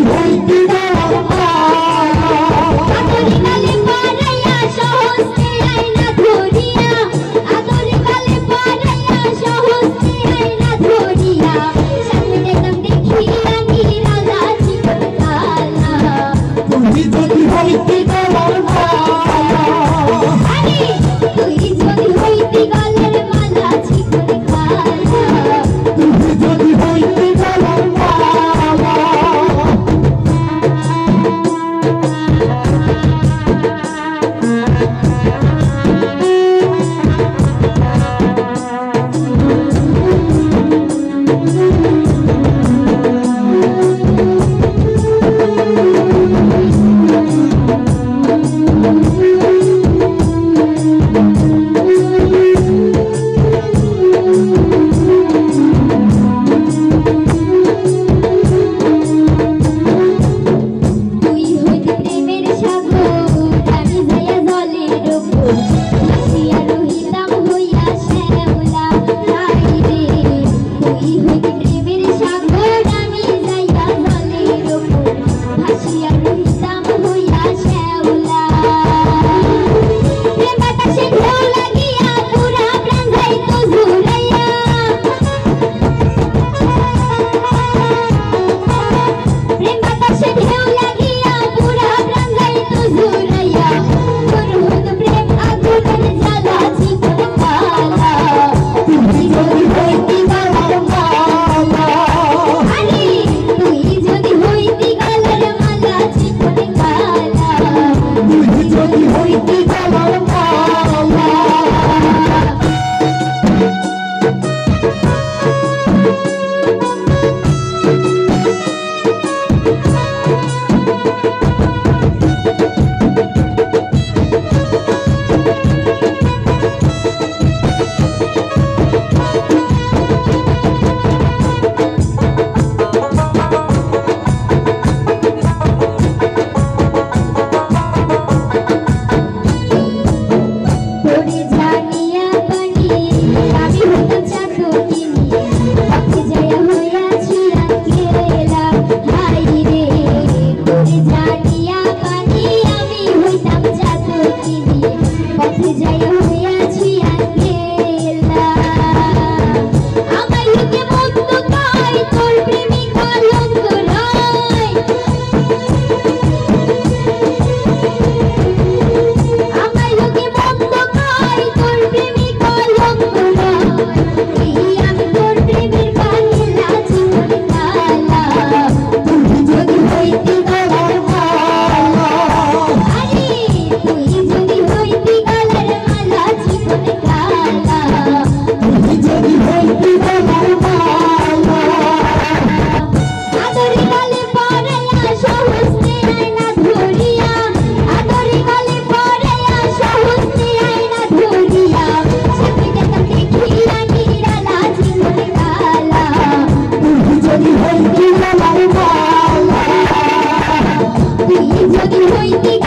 হইতে গেলাম আদরে গালে পরাইয়া সহস্তে আইনা ধরিয়া আদরে গালে পরাইয়া সহস্তে আইনা ধরিয়া সামনে দেখলাম দেখিয়া নিরালা জীবন কালা তুমি যদি হইতে গেলাম আরে তুই যদি হইতে গলের মালা জীবন কালা তুমি যদি হইতে গেলাম তুই হইতে প্রেমের সাগর আমি যাইয়া জলের উপর ভাসিয়া রহিতাম হইয়া শ্যামলা হাই রে তুই হইতে প্রেমের সাগর আমি যাইয়া জলের উপর ভাসিয়া রহিতাম হইয়া শ্যামলা প্রেম বাতাসে ঢেউ লাগিয়া পুরা প্রাণ যাইতো ঝুরাইয়া প্রেম বাতাসে ঢেউ লাগিয়া পুরা প্রাণ যাইতো ঝুরাইয়া তোর হইতো প্রেম আগুনের জ্বালা জীবন কালা তুমি যদি হইতে গেলাম আরে তুই যদি হইতি গলের মালা জীবন কালা তুমি যদি হইতে গেলাম তোরে জানিয়া পানি আমি হইতাম চাতকিনি পথে যাইয়া হইয়াছি আকেলা হাই রে তোরে জানিয়া পানি আমি হইতাম চাতকিনি পথে যাইয়া হইয়াছি আকেলা আমার লোকে মন্দ কয় তোর প্রেমে কলঙ্ক রয় আমার লোকে মন্দ কয় তোর প্রেমে কলঙ্ক রয় এই আমি তোর প্রেমের বাংলা জীবন কালা তুমি যদি হইতে গেলাম আরে তুই যদি হইতি গলের মালা জীবন কালা তুমি যদি হইতে গেলাম আদরে গালে পরাইয়া সহস্তে আইনা ধরিয়া আদরে গালে পরাইয়া সহস্তে আইনা ধরিয়া সামনে দেখলাম দেখিয়া নিরালা জীবন কালা তুমি যদি হইতে গেলাম তুই যদি হইতি